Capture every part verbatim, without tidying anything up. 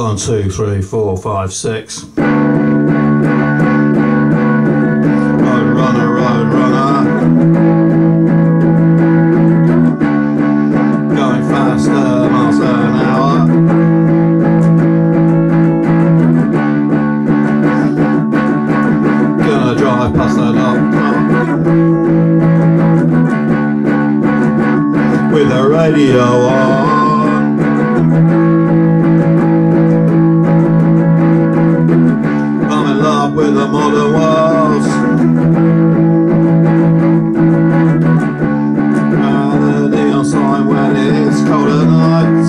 One, two, three, four, five, six. Roadrunner, Roadrunner. Going faster, miles an hour. Gonna drive past the doctor with the radio on. With the modern world, and the neon sign when it's cold at night,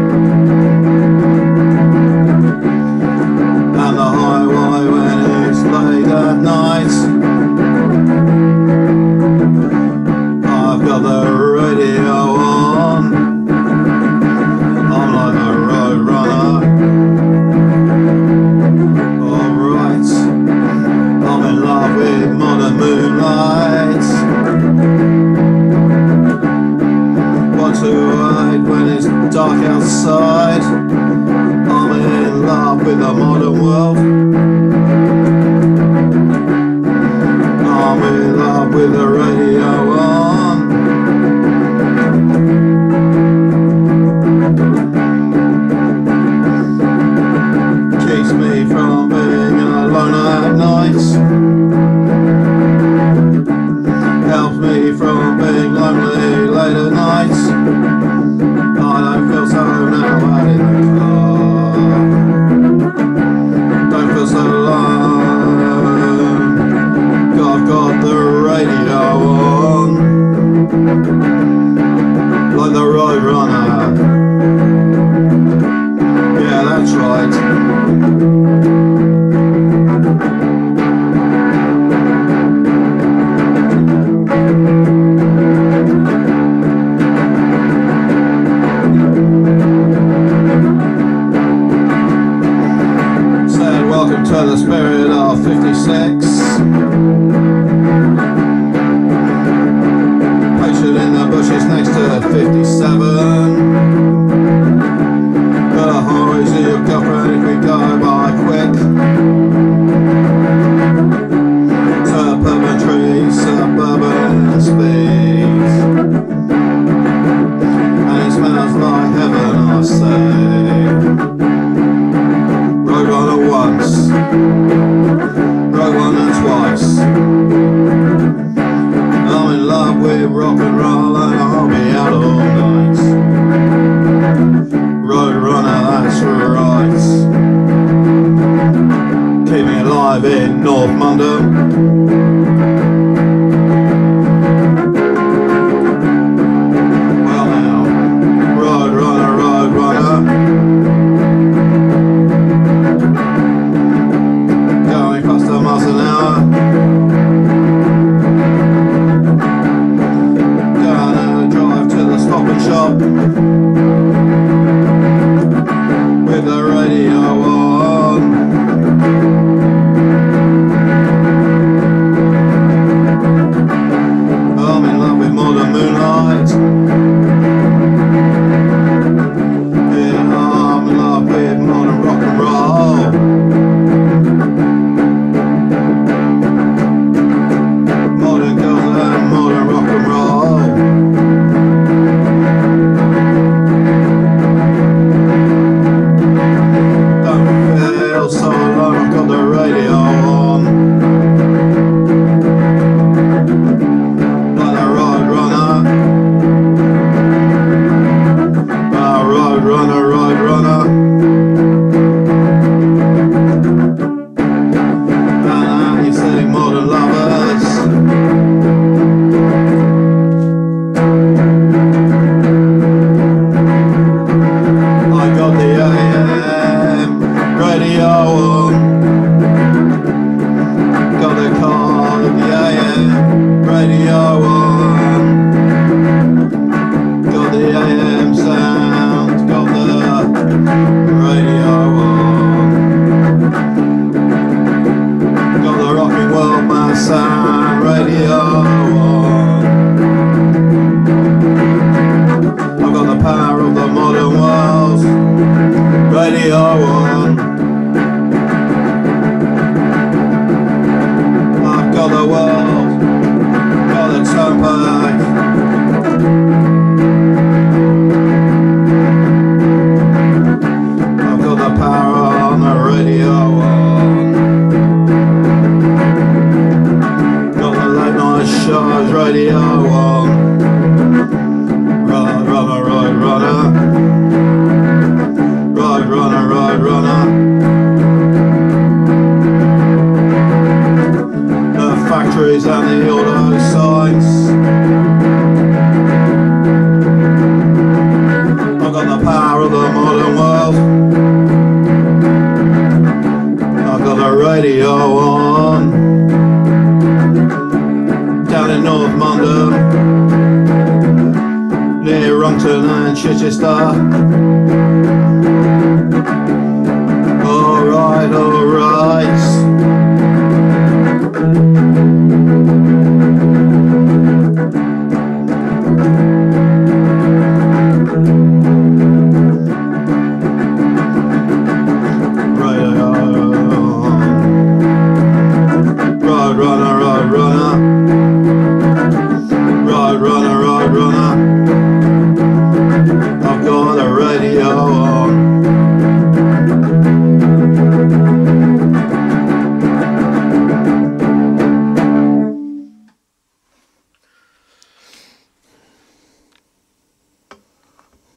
and the highway when it's late at night. I've got the radio on. I'm like a roadrunner. With modern moonlight, one to eight when it's dark outside. I'm in love with the modern world. I'm in love with the radio on. Keeps me from being alone at night. Helps me from being lonely late at night. I don't feel so now out in the car. Don't feel so alone. I've got the radio on, like the Roadrunner. Yeah, that's right. To the spirit of fifty-six, patient in the bushes next to fifty-seven. Gotta hurry to your girlfriend if we go by quick. Suburban trees, suburban speed, and it smells like heaven, I say. Roadrunner once, Roadrunner twice. I'm in love with rock and roll and I'll be out all night. Roadrunner, that's right. Keep me alive in North London. Well now, Roadrunner, Roadrunner. Miles an hour. Gonna drive to the Stop and Shop with the radio on. I'm in love with modern moonlight. Yeah, I'm in love with modern rock and roll. Modern girls and modern rock and roll. Don't feel so alone, I've got the radio on. Like the Roadrunner. Ah, Roadrunner, Roadrunner. And you sing modern lovers. I got the A M radio on. Got the call of the A M radio on. Got the A M sound. Got the radio on. Got the rocking world mass sound radio on. I've got the power of the modern world radio on. North London, near Runcton and Chichester.